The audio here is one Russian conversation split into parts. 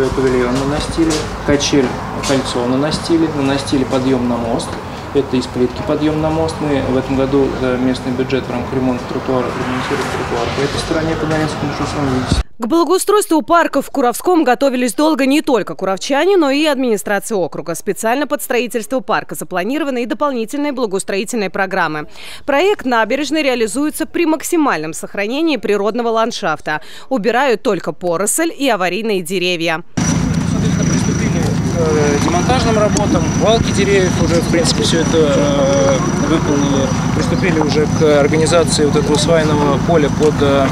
павильон на настиле, качель кольцо на настиле подъем на мост. Это из плитки подъем на мост. Мы в этом году за местный бюджет в рамках ремонта тротуара ремонтируем тротуар по этой стороне, по Наринскому шоссейному, видите. К благоустройству парков в Куровском готовились долго не только куровчане, но и администрация округа. Специально под строительство парка запланированы и дополнительные благоустроительные программы. Проект набережной реализуется при максимальном сохранении природного ландшафта. Убирают только поросль и аварийные деревья. Соответственно, приступили к демонтажным работам, валки деревьев уже, в принципе, все это выполнили. Приступили уже к организации вот этого свайного поля под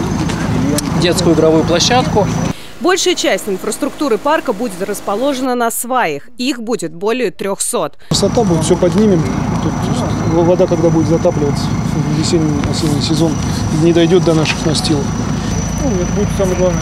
детскую игровую площадку. Большая часть инфраструктуры парка будет расположена на сваях. Их будет более 300. Высота будет, все поднимем. Тут вода, когда будет затапливаться в весенний-осенний сезон, не дойдет до наших настилов. Ну, это будет самое главное.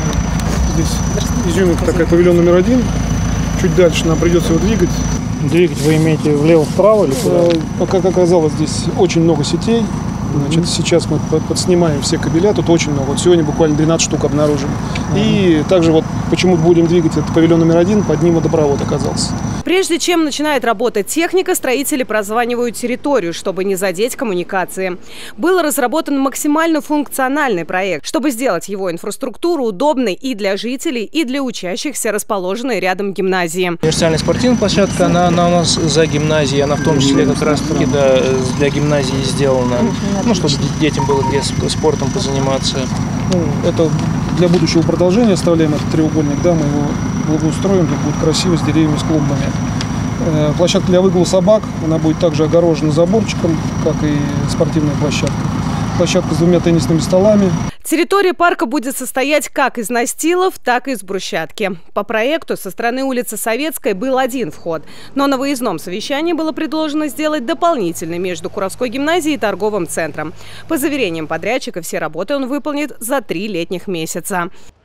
Здесь изюминка такая, павильон номер 1. Чуть дальше нам придется его двигать. Двигать вы имеете влево-вправо или куда? Как оказалось, здесь очень много сетей. Значит, сейчас мы подснимаем все кабеля, тут очень много. Вот сегодня буквально 12 штук обнаружили. И также вот почему будем двигать этот павильон номер 1, под ним водопровод оказался. Прежде чем начинает работать техника, строители прозванивают территорию, чтобы не задеть коммуникации. Был разработан максимально функциональный проект, чтобы сделать его инфраструктуру удобной и для жителей, и для учащихся, расположенной рядом гимназии. Универсальная спортивная площадка, она у нас за гимназией, она в том числе как раз-таки для гимназии сделана, ну, чтобы детям было где спортом позаниматься. Ну, это для будущего продолжения оставляем этот треугольник, да, мы его благоустроим, тут будет красиво с деревьями, с клумбами. Площадка для выгула собак, она будет также огорожена заборчиком, как и спортивная площадка. Площадка с 2 теннисными столами. Территория парка будет состоять как из настилов, так и из брусчатки. По проекту со стороны улицы Советской был один вход, но на выездном совещании было предложено сделать дополнительный между Куровской гимназией и торговым центром. По заверениям подрядчика, все работы он выполнит за 3 летних месяца.